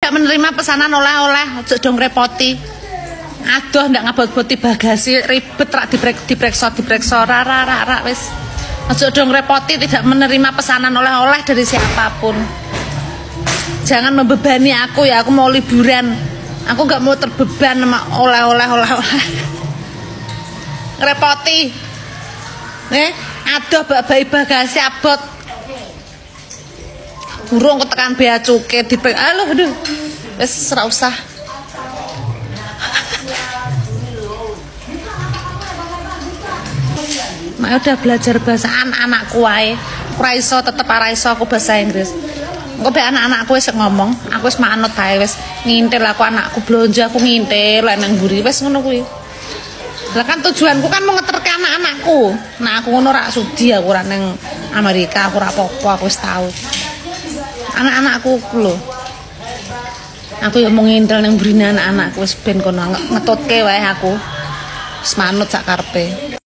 menerima pesanan oleh-oleh, ojo dong repoti. Aduh ndak ngabot-boti bagasi ribet rak diperiksa rara wis. Ojo dong repoti, tidak menerima pesanan oleh-oleh dari siapapun. Jangan membebani aku ya, aku mau liburan. Aku nggak mau terbeban sama oleh-oleh. Ngerepoti. Aduh babai bagasi abot. Burung ketekan bea cukai aduh. Wis ora usah. Mak udah belajar bahasa anak-anakku wae. Ora iso tetep ora iso aku bahasa Inggris. Engko be anak-anakku wis ngomong, aku wis manut ae wis ngintil aku anakku blonjo aku ngintil lek nang mburi wis ngono kuwi. Lah kan tujuanku kan mau ngeterke anak-anakku. Nah aku ngono rak sudi aku ora nang Amerika, aku ora apa-apa, aku wis tau. Anak-anakku lho. Aku ya mau ngintil nang mburine anak-anakku wis ben kono ngetutke wae aku. Wis manut sak karepe.